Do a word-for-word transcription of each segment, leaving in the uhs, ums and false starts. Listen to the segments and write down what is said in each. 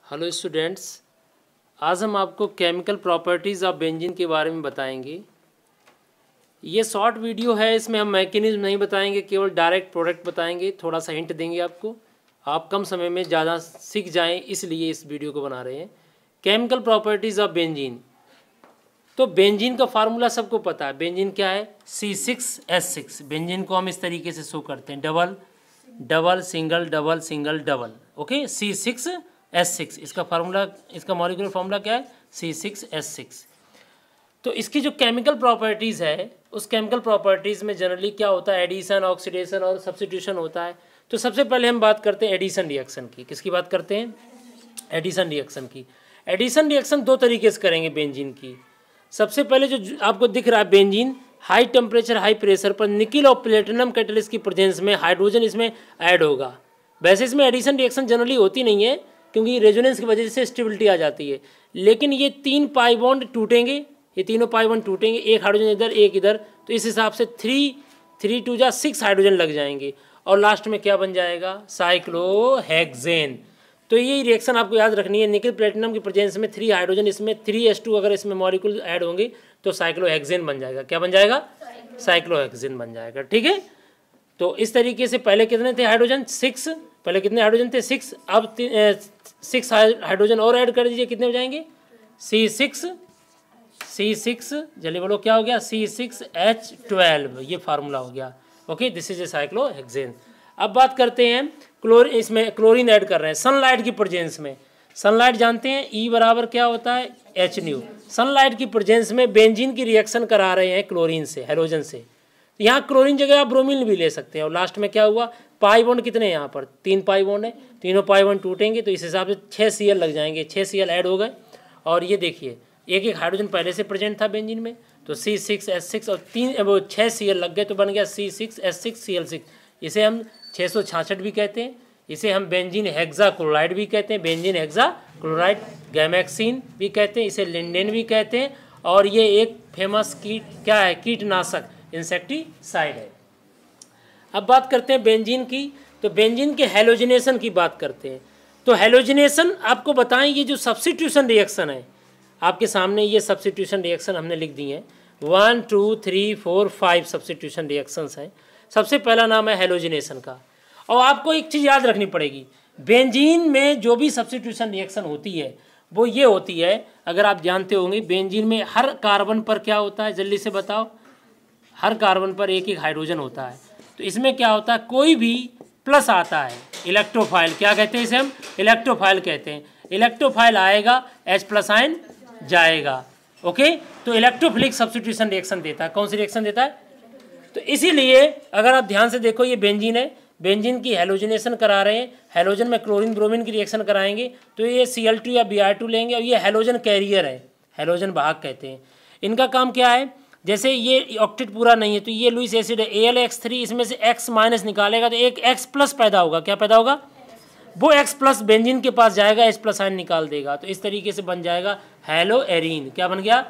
Hello students, आज हम आपको केमिकल प्रॉपर्टीज़ ऑफ बेंजीन के बारे में बताएंगे। ये शॉर्ट वीडियो है, इसमें हम मैकेनिज्म नहीं बताएंगे, केवल डायरेक्ट प्रोडक्ट बताएंगे, थोड़ा सा हिंट देंगे आपको, आप कम समय में ज़्यादा सीख जाएं, इसलिए इस वीडियो को बना रहे हैं। Chemical properties of benzene. तो बेंजीन का फार्मूला सबको पता है। बेंजीन क्या है? C six S six. Benzene को हम इस तरीके से शो करते हैं, double double single double single double. Okay, C six S six इसका फार्मूला, इसका मॉलिक्यूलर फार्मूला क्या है? C six S six. तो इसकी जो केमिकल प्रॉपर्टीज़ है, उस केमिकल प्रॉपर्टीज़ में जनरली क्या होता है? एडिशन, ऑक्सीडेशन और सब्स्टिट्यूशन होता है। तो सबसे पहले हम बात करते हैं एडिशन रिएक्शन की। किसकी बात करते हैं? एडिशन रिएक्शन की। एडिशन रिएक्शन दो तरीके से करेंगे बेंजीन की। सबसे पहले जो आपको दिख रहा है benzene, high temperature high pressure पर निकिल और प्लेटिनम कैटलिस्ट की प्रेजेंस में हाइड्रोजन इसमें ऐड होगा। वैसे इसमें एडिशन रिएक्शन जनरली होती नहीं है, क्योंकि रेजोनेंस की वजह से स्टेबिलिटी आ जाती है। लेकिन ये तीन पाई बॉन्ड टूटेंगे, ये तीनों पाई बॉन्ड टूटेंगे, एक हाइड्रोजन इधर एक इधर, तो इस हिसाब से थ्री थ्री टू जा सिक्स हाइड्रोजन लग जाएंगे और लास्ट में क्या बन जाएगा? साइक्लोहेक्सेन। तो ये रिएक्शन आपको याद रखनी है। निकल प्लेटिनम की प्रेजेंस में थ्री हाइड्रोजन, इसमें थ्री एस टू अगर इसमें मॉलिक्यूल ऐड होंगे तो साइक्लोहेक्सेन बन जाएगा। क्या बन जाएगा? साइक्लोहेक्सेन बन जाएगा। ठीक है, तो इस तरीके से पहले कितने थे हाइड्रोजन? सिक्स। पहले कितने हाइड्रोजन थे? सिक्स। अब सिक्स हाइड्रोजन और ऐड कर दीजिए, कितने हो जाएंगे? सी सिक्स सी सिक्स जल्दी बोलो, क्या हो गया? C six H twelve. ये फार्मूला हो गया। Okay, this is a cyclohexane. अब बात करते हैं क्लोर, इसमें क्लोरीन ऐड कर रहे हैं सनलाइट की प्रेजेंस में। सनलाइट जानते हैं ई बराबर क्या होता है? H nu. सनलाइट की प्रेजेंस में बेंजीन की रिएक्शन करा रहे हैं क्लोरीन से, हाइड्रोजन से। यहाँ क्लोरीन जगह आप ब्रोमीन भी ले सकते हैं। और लास्ट में क्या हुआ? पाई बॉन्ड कितने हैं यहाँ पर? तीन पाई बॉन्ड है, तीनों पाई बॉन्ड टूटेंगे तो इस हिसाब से छः सी एल लग जाएंगे, छः सी एल ऐड हो गए। और ये देखिए, एक एक हाइड्रोजन पहले से प्रेजेंट था बेंजीन में, तो सी सिक्स एस सिक्स और तीन वो छः सी एल लग गए, तो बन गया C six S six C L six. इसे हम छः सौ छाछठ भी कहते हैं, इसे हम बेंजीन हेक्सा क्लोराइड भी कहते हैं, बेंजीन हेक्सा क्लोराइड, गैमेक्सिन भी कहते हैं, इसे लिंडेन भी कहते हैं। और ये एक फेमस कीट क्या है? कीटनाशक, इंसेक्टिसाइड है। अब बात करते हैं बेंजीन की। तो बेंजीन के हैलोजिनेशन की बात करते हैं। तो हैलोजिनेशन आपको बताएं, ये जो सब्स्टिट्यूशन रिएक्शन है आपके सामने, ये सब्स्टिट्यूशन रिएक्शन हमने लिख दी है। One two three four five substitution reactions हैं। सबसे पहला नाम है हैलोजिनेशन का। और आपको एक चीज़ याद रखनी पड़ेगी, बेंजीन में जो भी सब्स्टिट्यूशन रिएक्शन होती है वो ये होती है, अगर आप जानते होंगे बेंजीन में हर कार्बन पर क्या होता है? जल्दी से बताओ। हर कार्बन पर एक एक हाइड्रोजन होता है। तो इसमें क्या होता है? कोई भी प्लस आता है, इलेक्ट्रोफाइल, क्या कहते हैं इसे? हम इलेक्ट्रोफाइल कहते हैं। इलेक्ट्रोफाइल आएगा, एच प्लस आयन जाएगा। ओके, तो इलेक्ट्रोफिलिक सब्स्टिट्यूशन रिएक्शन देता है। कौन सी रिएक्शन देता है? तो इसीलिए अगर आप ध्यान से देखो, ये बेंजीन है, बेंजीन की हैलोजिनेशन करा रहे हैं, हैलोजन में क्लोरीन ब्रोमीन की रिएक्शन कराएंगे तो ये सी एल टू या बी आर टू लेंगे, और ये हैलोजन कैरियर है, हैलोजन वाहक कहते हैं। इनका काम क्या है? जैसे ये ऑक्टेट पूरा नहीं है तो ये लुईस एसिड है, ए एल एक्स थ्री, इसमें से एक्स माइनस निकालेगा तो एक एक्स प्लस पैदा होगा। क्या पैदा होगा? वो एक्स प्लस बेंजीन के पास जाएगा, एच प्लस आयन निकाल देगा, तो इस तरीके से बन जाएगा हैलो एरीन। क्या बन गया?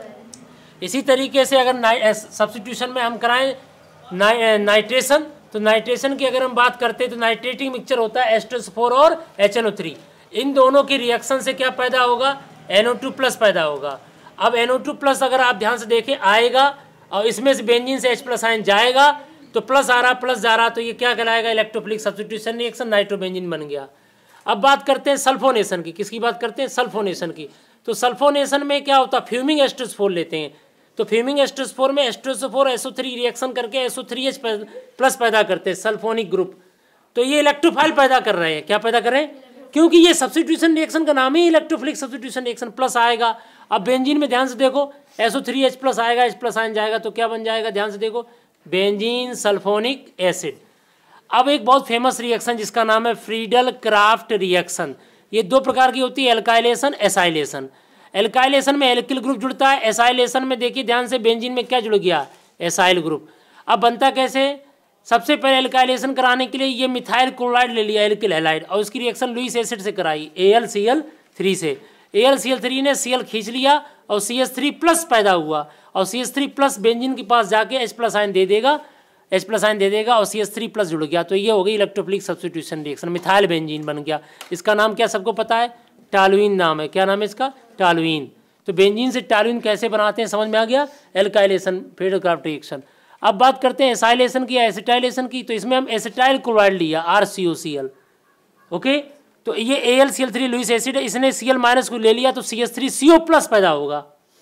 इसी तरीके से अगर सब्स्टिट्यूशन में हम कराएं नाइ, नाइट्रेशन, तो नाइट्रेशन की अगर हम बात करते हैं तो नाइट्रेटिंग मिक्सचर होता है एच टू एस फोर और एच एन ओ थ्री। इन दोनों की रिएक्शन से क्या पैदा होगा? एन ओ टू प्लस पैदा होगा। अब एन ओ टू प्लस अगर आप ध्यान से देखें आएगा, और इसमें से बेंजीन से H प्लस आयन जाएगा, तो प्लस आ रहा प्लस जा रहा, तो ये क्या कहलाएगा? इलेक्ट्रोफिलिक सब्स्टिट्यूशन रिएक्शन, नाइट्रोबेंजीन बन गया। अब बात करते हैं सल्फोनेशन की। किसकी बात करते हैं? सल्फोनेशन की। तो सल्फोनेशन में क्या होता है? Fuming H two S four लेते हैं, तो fuming H two S four में H two S four S O three reaction करके S O three H plus पैदा करते हैं, सल्फोनिक ग्रुप। तो ये इलेक्ट्रोफाइल पैदा कर रहे हैं। क्या पैदा कर रहे हैं? क्योंकि ये सब्स्टिट्यूशन रिएक्शन का नाम ही इलेक्ट्रोफिलिक सब्स्टिट्यूशन रिएक्शन, प्लस आएगा। अब बेंजीन में ध्यान से देखो, S O three H plus आएगा, एच प्लस आयन जाएगा, तो क्या बन जाएगा? ध्यान से देखो, बेंजीन सल्फोनिक एसिड। अब एक बहुत फेमस रिएक्शन जिसका नाम है फ्रीडल क्राफ्ट रिएक्शन। ये दो प्रकार की होती है, एल्काइलेशन, एसाइलेशन। एल्काइलेशन में एल्किल ग्रुप जुड़ता है, एसाइलेशन में देखिए ध्यान से बेंजीन में क्या जुड़ गया? Acyl group. अब बनता कैसे? सबसे पहले एल्काइलेशन कराने के लिए ये मिथाइल क्लोराइड ले लिया, एल्किल हैलाइड, और उसकी रिएक्शन लुईस एसिड से कराई, A L C L three से। A L C L three ने Cl खींच लिया और सी एच थ्री प्लस पैदा हुआ, और C H three plus benzene के पास जाके H प्लस आयन दे देगा, H प्लस आयन दे देगा और सी एच थ्री प्लस जुड़ गया, तो ये हो गई electrophilic substitution reaction, methyl benzene बन गया। इसका नाम क्या सबको पता है? टॉलुइन नाम है। क्या नाम है इसका? टॉलुइन। तो बेंजीन से टॉलुइन कैसे बनाते हैं समझ में आ गया? Alkylation, Friedel Crafts reaction. अब बात करते हैं एसाइलेशन की, एसिटाइलेशन की। तो इसमें हम एसिटाइल क्लोराइड लिया, R C O C L. Okay, तो ये A L C L three Lewis acid है, इसने सी एल माइनस को ले लिया तो C H three C O plus पैदा होगा।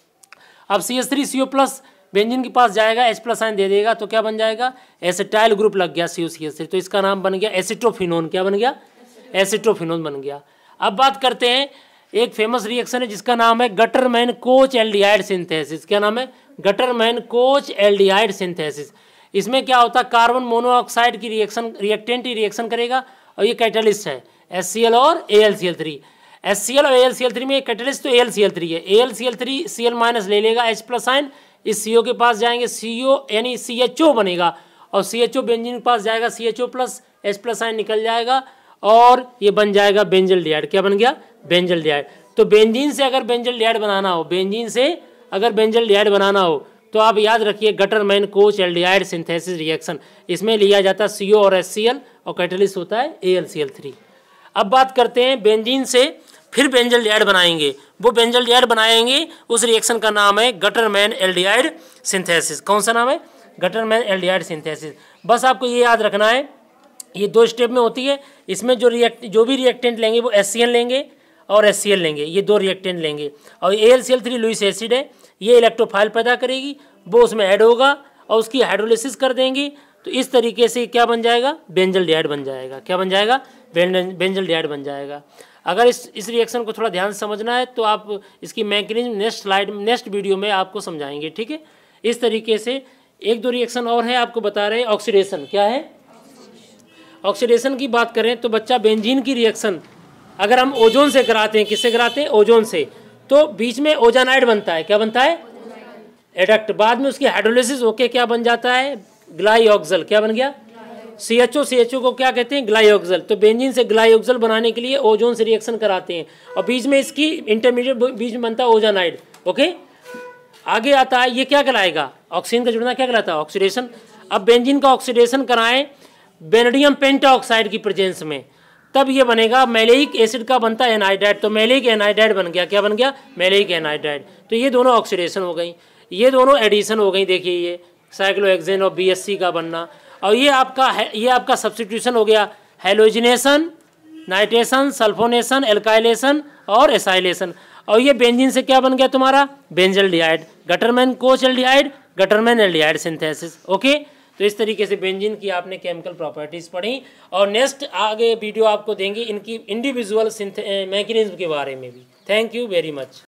अब C H three C O plus benzene के पास जाएगा, H प्लस आयन दे देगा, तो क्या बन जाएगा? एसिटाइल ग्रुप लग गया सी ओ सी एच थ्री। तो इसका नाम बन गया एसिटोफिनोन। क्या बन गया? एसिटोफिनोन बन गया। अब बात करते हैं, एक फेमस रिएक्शन है जिसका नाम है गटरमैन कोच एल्डिहाइड सिंथेसिस। क्या नाम है? Gattermann Koch aldehyde synthesis. इसमें क्या होता है? कार्बन मोनोऑक्साइड की रिएक्शन, रिएक्टेंट ही रिएक्शन करेगा, और ये कैटलिस्ट है एच सी एल और A L C L three. H C L और A L C L three में कैटलिस्ट तो A L C L three है। A L C L three C L minus ले लेगा, H plus ion इस सी ओ के पास जाएंगे, सी ओ यानी सी एच ओ बनेगा, और सी एच ओ बेंजीन के पास जाएगा, C H O plus H plus ion निकल जाएगा, और ये बन जाएगा बेंजल्डिहाइड। क्या बन गया? बेंजल्डिहाइड। तो बेंजीन से अगर बेंजल्डिहाइड बनाना हो, बेंजीन से अगर बेंजल्डिहाइड बनाना हो तो आप याद रखिए Gattermann Koch aldehyde synthesis reaction. इसमें लिया जाता है सी ओ और एच सी एल, और कैटलिस्ट होता है A L C L three. अब बात करते हैं बेंजीन से फिर बेंजल्डिहाइड बनाएंगे। वो बेंजल्डिहाइड बनाएंगे, उस रिएक्शन का नाम है गटरमैन एल्डिहाइड सिंथेसिस। कौन सा नाम है? Gattermann aldehyde synthesis. बस आपको ये याद रखना है, ये दो स्टेप में होती है। इसमें जो रिएक्ट जो भी रिएक्टेंट लेंगे वो एच सी एल लेंगे और एच सी एल लेंगे, ये दो रिएक्टेंट लेंगे, और A L C L three Lewis acid है, ये इलेक्ट्रोफाइल पैदा करेगी, वो उसमें ऐड होगा और उसकी हाइड्रोलिसिस कर देंगे। तो इस तरीके से क्या बन जाएगा? बेंजल्डिहाइड बन जाएगा। क्या बन जाएगा? बेंजल्डिहाइड बन जाएगा। अगर इस इस रिएक्शन को थोड़ा ध्यान से समझना है तो आप इसकी mechanism next slide next video में आपको समझाएंगे, ठीक है। इस तरीके से एक दो रिएक्शन और है आपको बता रहे हैं। ऑक्सीडेशन क्या है? ऑक्सीडेशन की बात करें तो बच्चा बेंजीन की रिएक्शन अगर हम ओजोन से कराते हैं, किससे कराते हैं? ओजोन से, तो बीच में ओजानाइड बनता है। क्या बनता है? एडक्ट। बाद में उसकी हाइड्रोलिसिस होके क्या बन जाता है? ग्लाइऑक्सल। क्या बन गया? सी एच ओ। सी एच ओ को क्या कहते हैं? ग्लाइऑक्सल। तो बेंजीन से ग्लाइऑक्सल बनाने के लिए ओजोन से रिएक्शन कराते हैं, और बीच में इसकी इंटरमीडिएट बीच में बनता है ओजानाइड। ओके, आगे आता है, ये क्या कहलाएगा? ऑक्सीजन का जुड़ना क्या कहलाता है? ऑक्सीडेशन। अब बेंजीन का ऑक्सीडेशन कराएं बेनेडियम पेंटाऑक्साइड की प्रेजेंस में, तब ये बनेगा मैलेइक एसिड का बनता है एनाइड्राइड। तो मैलेइक एनाइड्राइड बन गया। क्या बन गया? Maleic anhydride. तो ये दोनों ऑक्सीडेशन हो गई, ये दोनों एडिशन हो गई। देखिए ये साइक्लोहेक्सेन और बी एस सी का बनना, और ये आपका है, ये आपका सब्स्टिट्यूशन हो गया, हैलोजिनेशन, नाइट्रेशन, सल्फोनेशन, एल्काइलेशन और एसाइलेशन। और ये बेंजीन से क्या बन गया तुम्हारा? Benzaldehyde. Gattermann Koch aldehyde, Gattermann aldehyde synthesis. Okay, तो इस तरीके से बेंजीन की आपने केमिकल प्रॉपर्टीज पढ़ी, और नेक्स्ट आगे वीडियो आपको देंगे इनकी इंडिविजुअल मैकेनिज्म के बारे में भी। Thank you very much.